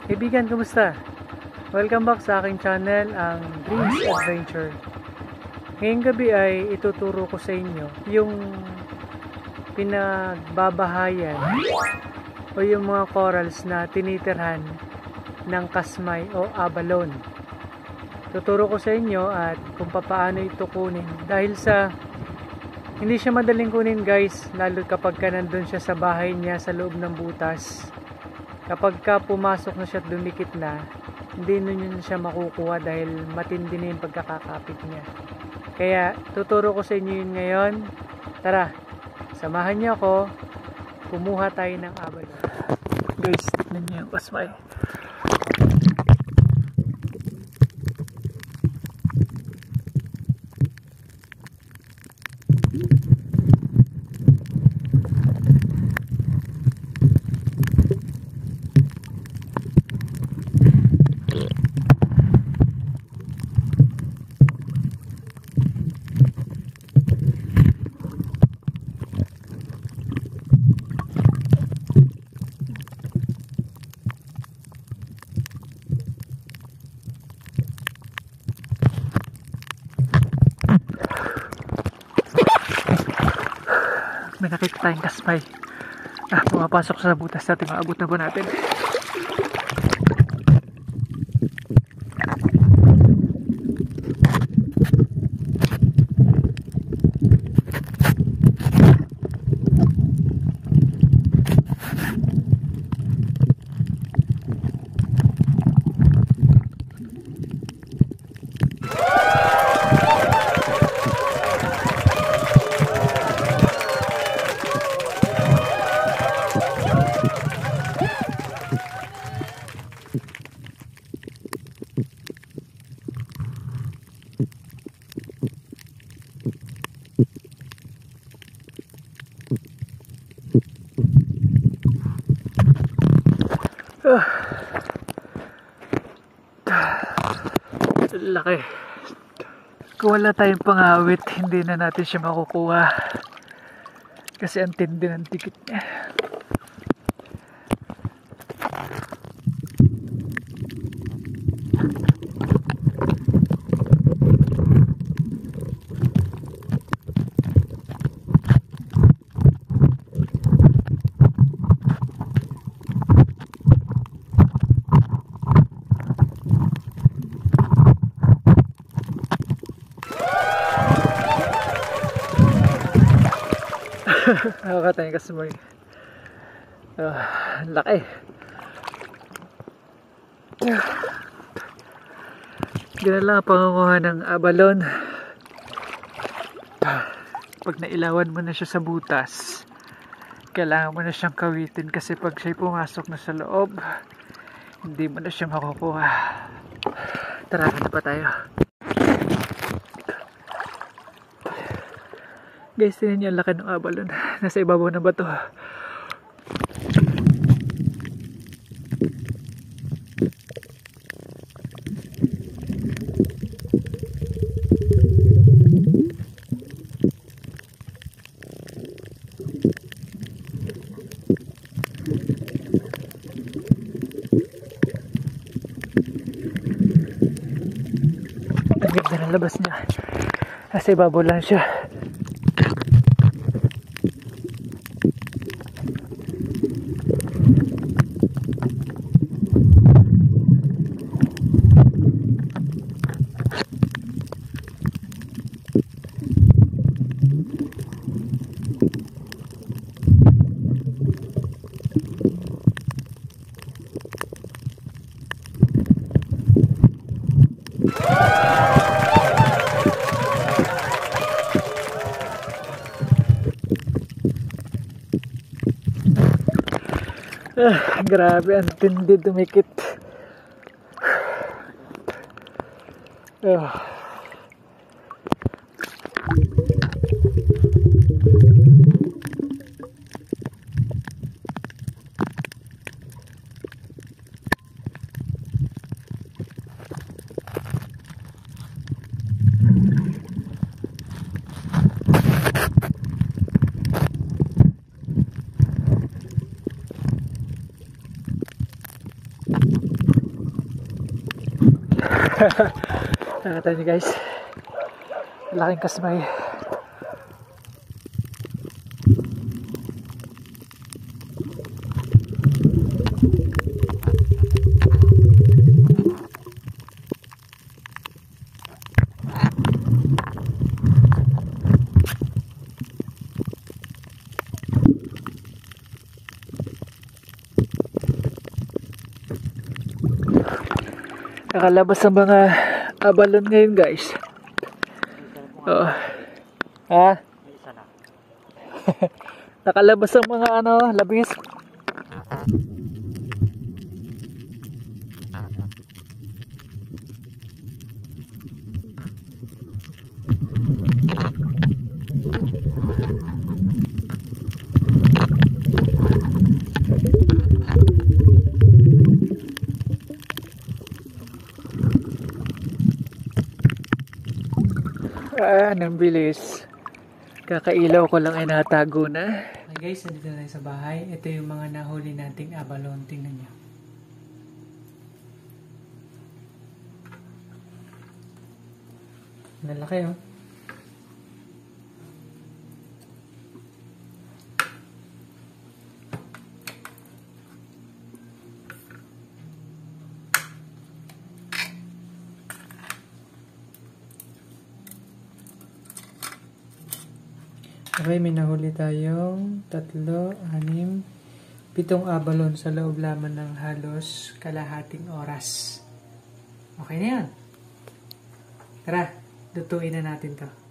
Kaibigan, kumusta? Welcome back sa aking channel, ang Dreams Adventure. Ngayong gabi ay ituturo ko sa inyo yung pinagbabahayan o yung mga corals na tinitirhan ng kasmay o abalone. Tuturo ko sa inyo at kung paano ito kunin, dahil sa hindi siya madaling kunin guys, lalo kapag nandun siya sa bahay niya sa loob ng butas. Kapag pumasok na siya at dumikit na, hindi nun siya makukuha dahil matindi na yung pagkakakapit niya. Kaya tuturo ko sa inyo yun ngayon. Tara, samahan niyo ako, kumuha tayo ng abalone. Guys, tignan niyo yung kasmay. May nakita tayong kasmay. Pumapasok sa butas natin. Maabot na ba natin? Laki. Kung wala tayong pangawit, hindi na natin siya makukuha kasi ang tindi ng tikit niya. Nakakatay kasmay. Laki. Ganun lang ang pangunguha ng abalone. Pag nailawan mo na siya sa butas, kailangan mo na siyang kawitin kasi pag siya'y pumasok na sa loob, hindi mo na siya makukuha. Tara, na pa tayo. Guys, tinan niyo ang laki ng abalone. Nasa ibabaw na bato. Ang ganda ng labas niya. Nasa ibabaw lang siya. Grabe, ang tindi dumikit. Nakita niyo guys, laking kasmay. Nakalabas ang mga abalone ngayon guys. Oh. Ha? Nakalabas ang mga labis. Nang bilis. Kakailaw ko lang ay natago na. Okay guys, nandito na sa bahay. Ito yung mga nahuli nating abalone. Tingnan nyo. Nalaki oh. Okay, may nahuli tayong 3, 6, 7 abalone sa loob lamang ng halos kalahating oras. Okay na yan. Tara, lutuin na natin to.